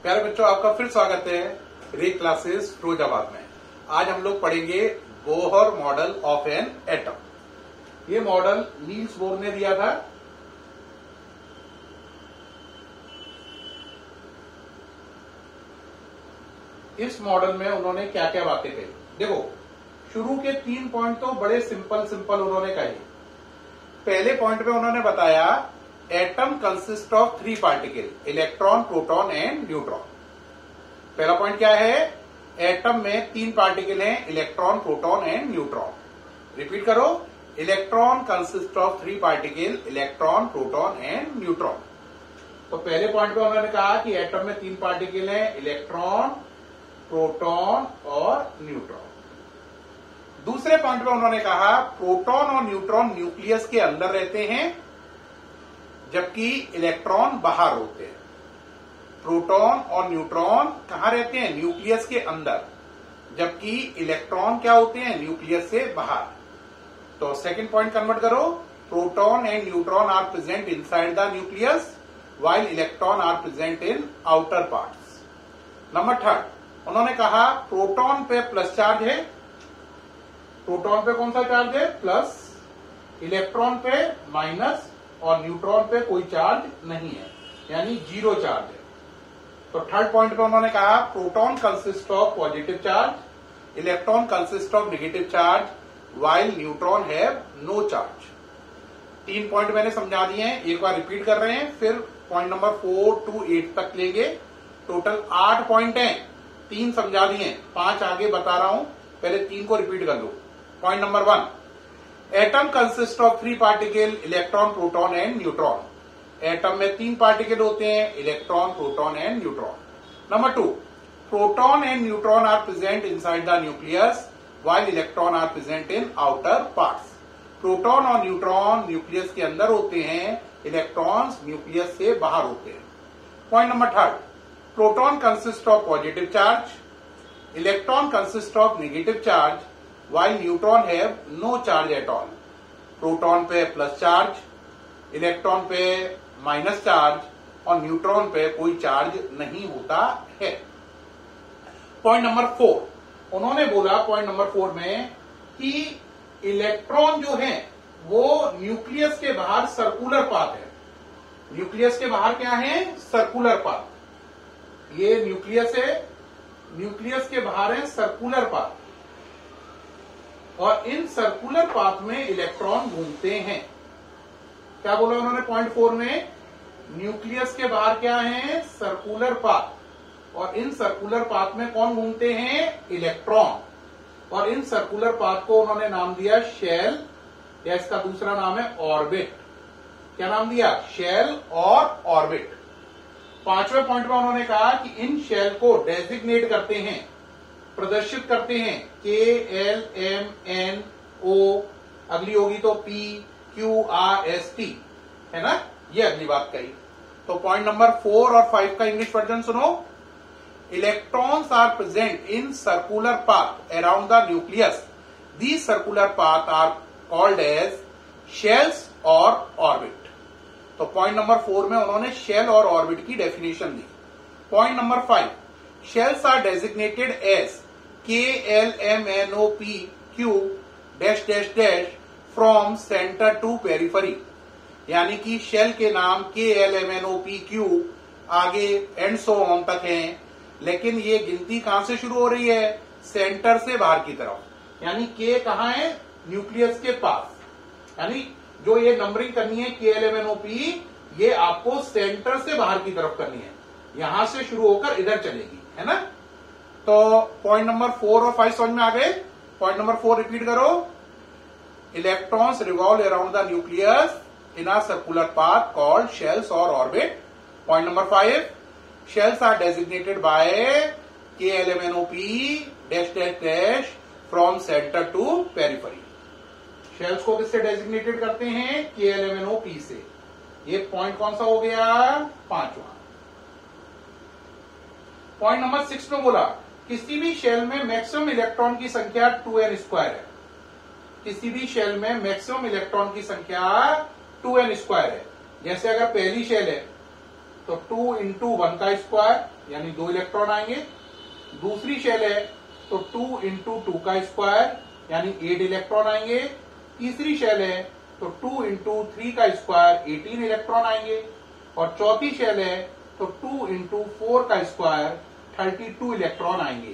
प्यारे बच्चों, आपका फिर स्वागत है रे क्लासेस फिरोजाबाद में। आज हम लोग पढ़ेंगे Bohr model of an atom. ये मॉडल नील्स बोर ने दिया था। इस मॉडल में उन्होंने क्या क्या बातें कही, देखो शुरू के 3 पॉइंट तो बड़े सिंपल उन्होंने कहे। पहले पॉइंट में उन्होंने बताया atom consist of 3 particle, electron, proton and neutron. पहला पॉइंट क्या है? एटम में 3 पार्टिकल हैं, electron, proton and neutron. Repeat करो, electron consist of 3 particle, electron, proton and neutron. तो पहले पॉइंट पे उन्होंने कहा कि एटम में 3 पार्टिकल हैं, इलेक्ट्रॉन, प्रोटॉन और न्यूट्रॉन। दूसरे पॉइंट पे उन्होंने कहा प्रोटॉन और न्यूट्रॉन न्यूक्लियस के अंदर रहते हैं, जबकि इलेक्ट्रॉन बाहर होते हैं। प्रोटॉन और न्यूट्रॉन कहां रहते हैं? न्यूक्लियस के अंदर, जबकि इलेक्ट्रॉन क्या होते हैं? न्यूक्लियस से बाहर। तो सेकंड पॉइंट कन्वर्ट करो, proton and neutron are present inside the nucleus while electron are present in outer parts. Number third, उन्होंने कहा प्रोटॉन पे प्लस चार्ज है, प्रोटॉन पे कौन सा चार्ज है? प्लस, इलेक्ट्रॉन पे माइनस और न्यूट्रॉन पे कोई चार्ज नहीं है, यानी 0 चार्ज है। तो थर्ड पॉइंट पे उन्होंने कहा proton consist of positive charge, electron consist of negative charge while neutron have no charge. 3 point मैंने समझा दिए हैं, एक बार रिपीट कर रहे हैं, फिर पॉइंट नंबर 4 to 8 तक लेंगे। टोटल 8 पॉइंट हैं, 3 समझा दिए, 5 आगे बता रहा हूं, पहले 3 को रिपीट कर लो। Point number 1, atom consist of 3 particle, electron, proton and neutron. Atom में 3 पार्टिकल होते हैं, electron, proton and neutron. Number 2, proton and neutron are present inside the nucleus while electron are present in outer parts. Proton और neutron nucleus के अंदर होते हैं, electrons nucleus से बाहर होते हैं। Point number 3, proton consist of positive charge, electron consist of negative charge while neutron have no charge at all. Proton पे प्लस चार्ज, इलेक्ट्रॉन पे माइनस चार्ज और न्यूट्रॉन पे कोई चार्ज नहीं होता है। पॉइंट नंबर 4, उन्होंने बोला पॉइंट नंबर 4 में कि इलेक्ट्रॉन जो है वो न्यूक्लियस के बाहर सर्कुलर पाथ है। न्यूक्लियस के बाहर क्या है? Circular path. ये न्यूक्लियस है, न्यूक्लियस के बाहर है सर्कुलर पाथ, और इन सर्कुलर पाथ में इलेक्ट्रॉन घूमते हैं। क्या बोला उन्होंने पॉइंट 4 में? न्यूक्लियस के बाहर क्या है? सर्कुलर पाथ, और इन सर्कुलर पाथ में कौन घूमते हैं? इलेक्ट्रॉन। और इन सर्कुलर पाथ को उन्होंने नाम दिया शेल, या इसका दूसरा नाम है ऑर्बिट। क्या नाम दिया? शेल और ऑर्बिट। 5वें पॉइंट में उन्होंने कहा कि इन शेल को डेजिग्नेट करते हैं, प्रदर्शित करते हैं, KLMNO, अगली होगी तो PQRST, है ना? ये अगली बात कही। तो पॉइंट नंबर 4 और 5 का इंग्लिश वर्जन सुनो। Electrons are present in circular path around the nucleus. These circular path are called as shells और ऑर्बिट। तो पॉइंट नंबर 4 में उन्होंने शेल और ऑर्बिट की डेफिनेशन दी। Point number 5, shells are designated as KLMNOPQ from centre to periphery. यानी कि shell के नाम KLMNOPQ आगे एंड सो ऑन तक हैं, लेकिन ये गिनती कहां से शुरू हो रही है? सेंटर से बाहर की तरफ। यानी K कहां है? न्यूक्लियस के पास। यानी जो ये नंबरिंग करनी है KLMNOP, ये आपको सेंटर से बाहर की तरफ करनी है, यहां से शुरू होकर इधर चलेगी, है ना? तो पॉइंट नंबर 4 और 5 समझ में आ गए। पॉइंट नंबर 4 रिपीट करो, electrons revolve around the nucleus in a circular path called shells और orbit. Point number 5, shells are designated by KLMNOP from centre to periphery. Shells को किससे डेजिग्नेटेड करते हैं? KLMNOP से। ये पॉइंट कौन सा हो गया? 5वां। पॉइंट नंबर 6 में बोला किसी भी शेल में मैक्सिमम इलेक्ट्रॉन की संख्या 2n² है। किसी भी शेल में मैक्सिमम इलेक्ट्रॉन की संख्या 2n² है। जैसे अगर पहली शेल है तो 2 × 1 का स्क्वायर, यानी 2 इलेक्ट्रॉन आएंगे। दूसरी शेल है तो 2 इंटू 2 का स्क्वायर यानी 8 इलेक्ट्रॉन आएंगे। तीसरी शेल है तो 2 इंटू 3 का स्क्वायर 18 इलेक्ट्रॉन आएंगे। और चौथी शेल है तो 2 इंटू 4 का स्क्वायर 32 इलेक्ट्रॉन आएंगे।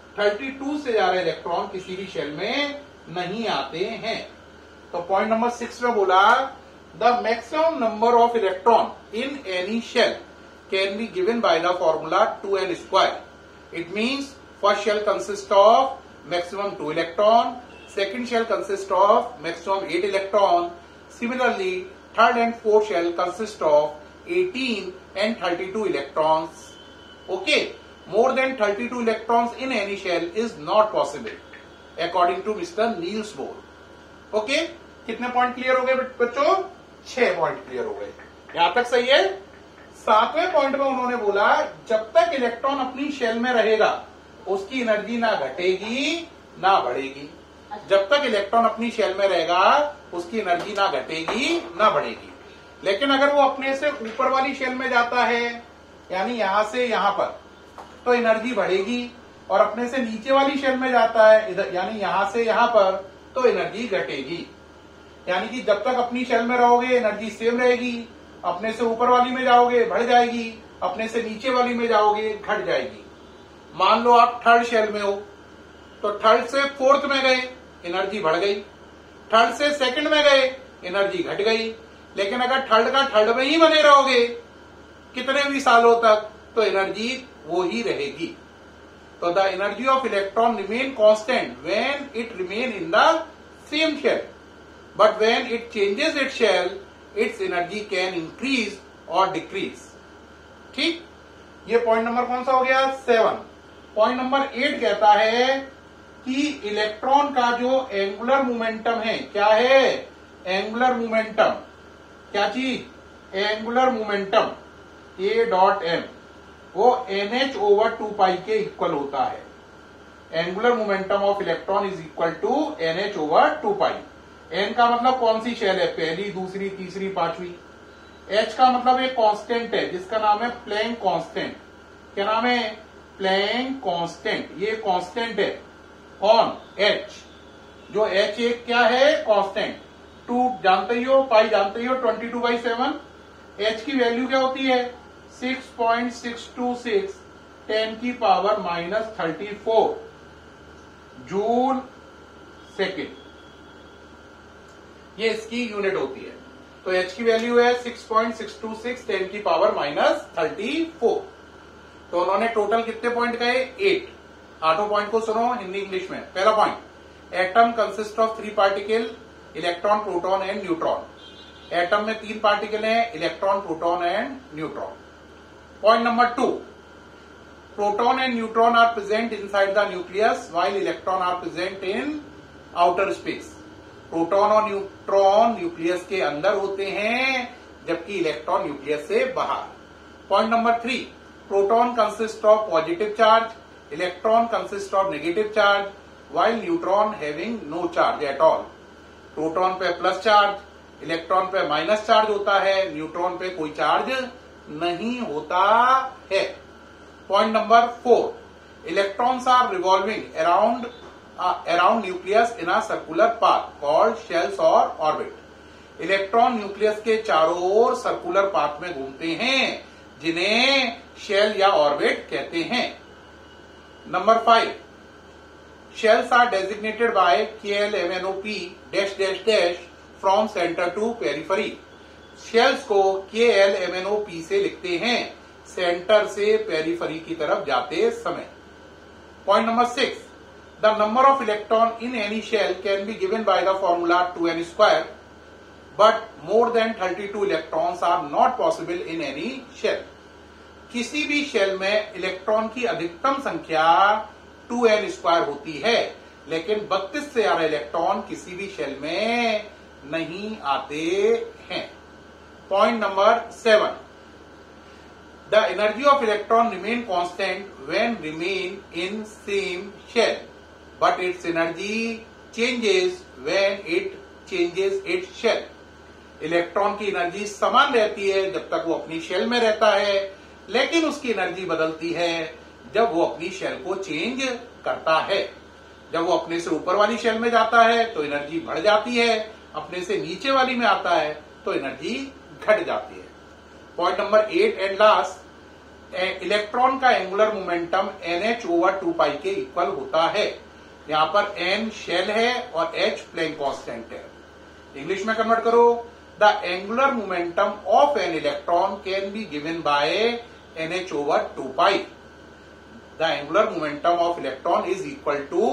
32 से ज्यादा इलेक्ट्रॉन किसी भी शेल में नहीं आते हैं। तो पॉइंट नंबर 6 में बोला the maximum number of electron in any shell can be given by the formula 2n square. It means first shell consist of maximum 2 electron, second shell consists of maximum 8 electron. Similarly, third and fourth shell consist of 18 and 32 electrons. Okay, more than 32 electrons in any shell is not possible, according to Mr. Niels Bohr. Okay, कितने point clear हो गए बच्चों? 6 point clear हो गए। यहां तक सही है। 7वें पॉइंट में उन्होंने बोला जब तक इलेक्ट्रॉन अपनी शेल में रहेगा उसकी एनर्जी ना घटेगी ना बढ़ेगी। जब तक इलेक्ट्रॉन अपनी शेल में रहेगा उसकी एनर्जी ना घटेगी ना बढ़ेगी। लेकिन अगर वो अपने से ऊपर वाली शेल में जाता है यानी यहां से यहां पर तो एनर्जी बढ़ेगी, और अपने से नीचे वाली शेल में जाता है इधर यानी यहां से यहां पर तो एनर्जी घटेगी। यानी कि जब तक अपनी शेल में रहोगे एनर्जी सेम रहेगी, अपने से ऊपर वाली में जाओगे बढ़ जाएगी, अपने से नीचे वाली में जाओगे घट जाएगी। मान लो आप थर्ड शेल में हो तो थर्ड से फोर्थ में गए एनर्जी बढ़ गई, थर्ड से सेकंड में गए एनर्जी घट गई। लेकिन अगर थर्ड का थर्ड में ही बने रहोगे कितने भी सालों तक तो एनर्जी वो ही रहेगी। तो the energy of electron remain constant when it remain in the same shell, but when it changes its shell its energy can increase और डिक्रीज। ठीक, ये पॉइंट नंबर कौन सा हो गया? 7। पॉइंट नंबर 8 कहता है कि इलेक्ट्रॉन का जो एंगुलर मोमेंटम है, क्या है? Angular momentum. क्या चीज? एंगुलर मोमेंटम A.m वो NH/2π के इक्वल होता है। Angular momentum of electron is equal to NH/2π। N का मतलब कौन सी शेल है? पहली, दूसरी, तीसरी, पांचवी। H का मतलब एक कांस्टेंट है जिसका नाम है प्लैंक कांस्टेंट। क्या नाम है? Planck constant. ये कांस्टेंट है कौन? H। जो H एक क्या है? कांस्टेंट। 2 जानते ही हो, पाई जानते ही हो, 22/7। H की वैल्यू क्या होती है? 6.626 10⁻⁻34 जूल सेकेंड। ये इसकी यूनिट होती है। तो H की वैल्यू है 6.626 10⁻34। तो उन्होंने टोटल कितने पॉइंट कहे? 8। 8 पॉइंट को सुनो हिंदी इंग्लिश में। पहला point, atom consist of 3 particle, electron, proton and neutron. Atom में 3 पार्टिकल हैं, electron, proton and neutron. Point number 2, proton and neutron are present inside the nucleus while electron are present in outer space. Proton और neutron nucleus के अंदर होते हैं जबकि electron nucleus से बाहर। Point number 3, proton consist of positive charge, electron consist of negative charge while neutron having no charge at all. Proton पे plus charge, electron पे माइनस चार्ज होता है, न्यूट्रॉन पे कोई चार्ज नहीं होता है। Point number 4, electrons are revolving around nucleus in a circular path called shells और ऑर्बिट। इलेक्ट्रॉन न्यूक्लियस के चारों ओर सर्कुलर पाथ में घूमते हैं जिन्हें शेल या ऑर्बिट कहते हैं। Number 5, shells are designated by KLMNOP dash dash dash from centre to periphery. Shells को KLMNOP से लिखते हैं सेंटर से पेरिफेरी की तरफ जाते समय। Point number 6, the number of electron in any shell can be given by the formula 2n square, but more than 32 electrons are not possible in any shell. किसी भी शेल में इलेक्ट्रॉन की अधिकतम संख्या 2n स्क्वायर होती है, लेकिन 32 से ज्यादा इलेक्ट्रॉन किसी भी शेल में नहीं आते हैं। Point number 7, the energy of electron remain constant when remain in same shell, but its energy changes when it changes its shell. Electron की एनर्जी समान रहती है जब तक वो अपनी शेल में रहता है, लेकिन उसकी एनर्जी बदलती है जब वो अपनी शेल को चेंज करता है। जब वो अपने से ऊपर वाली शेल में जाता है तो एनर्जी बढ़ जाती है, अपने से नीचे वाली में आता है तो एनर्जी घट जाती है। Point number 8 and last, electron का एंगुलर मोमेंटम NH/2π के इक्वल होता है। यहां पर N शेल है और H प्लैंक कांस्टेंट है। इंग्लिश में कन्वर्ट करो, the angular momentum of an electron can be given by NH/2π। The angular momentum of electron is equal to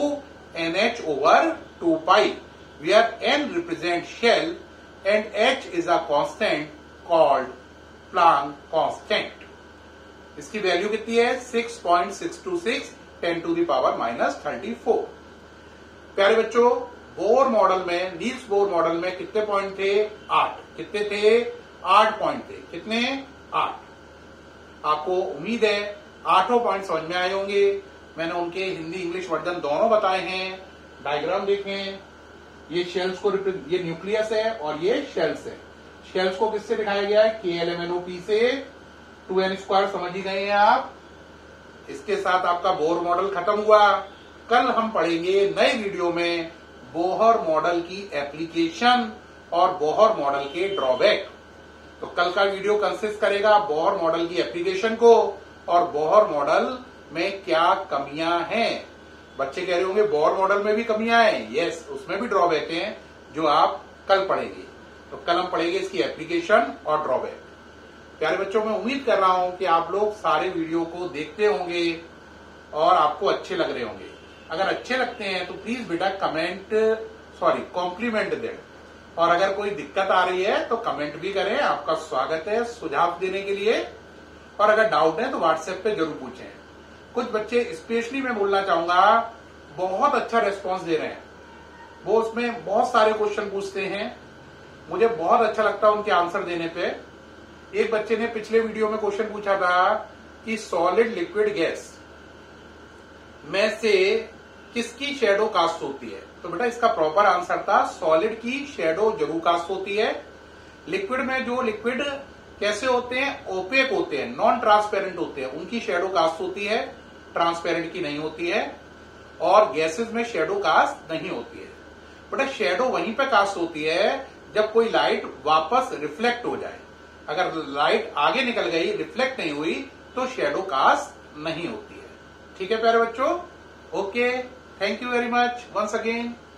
NH/2π, where N represent shell and H is a constant called Planck constant. इसकी value कितनी है? 6.626 10⁻⁻34। प्यारे बच्चों, Bohr model में, Niels Bohr model में कितने point थे? 8। कितने थे? 8 पॉइंट थे। कितने? 8। आपको उम्मीद है 8 पॉइंट समझ में आए होंगे। मैंने उनके हिंदी इंग्लिश वर्जन दोनों बताए हैं। डायग्राम देखें, ये शेल्स को, ये न्यूक्लियस है और ये शेल्स है। शेल्स को किससे दिखाया गया है? KLMNOP से। 2n² समझ ही गए हैं आप। इसके साथ आपका बोर मॉडल खत्म हुआ। कल हम पढ़ेंगे नए वीडियो में बोहर मॉडल की एप्लीकेशन और बोहर मॉडल के ड्रॉबैक। तो कल का वीडियो कंसिस्ट करेगा बोहर मॉडल की एप्लीकेशन को और बोहर मॉडल में क्या कमियां हैं। बच्चे कह रहे होंगे बोहर मॉडल में भी कमियां हैं। यस, उसमें भी ड्रॉबैक हैं जो आप कल पढ़ेंगे। तो कल हम पढ़ेंगे इसकी एप्लीकेशन और ड्रॉबैक। प्यारे बच्चों, मैं उम्मीद कर रहा हूं कि आप लोग सारे वीडियो को देखते होंगे और आपको अच्छे लग रहे होंगे। अगर अच्छे लगते हैं तो प्लीज बेटा कॉम्प्लीमेंट दें, और अगर कोई दिक्कत आ रही है तो कमेंट भी करें। आपका स्वागत है सुझाव देने के लिए। और अगर डाउट है तो व्हाट्सएप पे जरूर पूछें। कुछ बच्चे स्पेशली मैं बोलना चाहूंगा, बहुत अच्छा रेस्पॉन्स दे रहे हैं। वो उसमें बहुत सारे क्वेश्चन पूछते हैं, मुझे बहुत अच्छा लगता है उनके आंसर देने पे। एक बच्चे ने पिछले वीडियो में क्वेश्चन पूछा था कि सॉलिड लिक्विड गैस में से किसकी शेडो कास्ट होती है। तो बेटा इसका प्रॉपर आंसर था सॉलिड की शेडो जरूर कास्ट होती है। लिक्विड में जो लिक्विड कैसे होते हैं? ओपेक होते हैं, नॉन ट्रांसपेरेंट होते हैं, उनकी शेडो कास्ट होती है, ट्रांसपेरेंट की नहीं होती है। और गैसेस में शेडो कास्ट नहीं होती है। बेटा शेडो वहीं पे कास्ट होती है जब कोई लाइट वापस रिफ्लेक्ट हो जाए। अगर लाइट आगे निकल गई, रिफ्लेक्ट नहीं हुई, तो शेडो कास्ट नहीं होती है। ठीक है प्यारे बच्चों? Okay, thank you very much once again.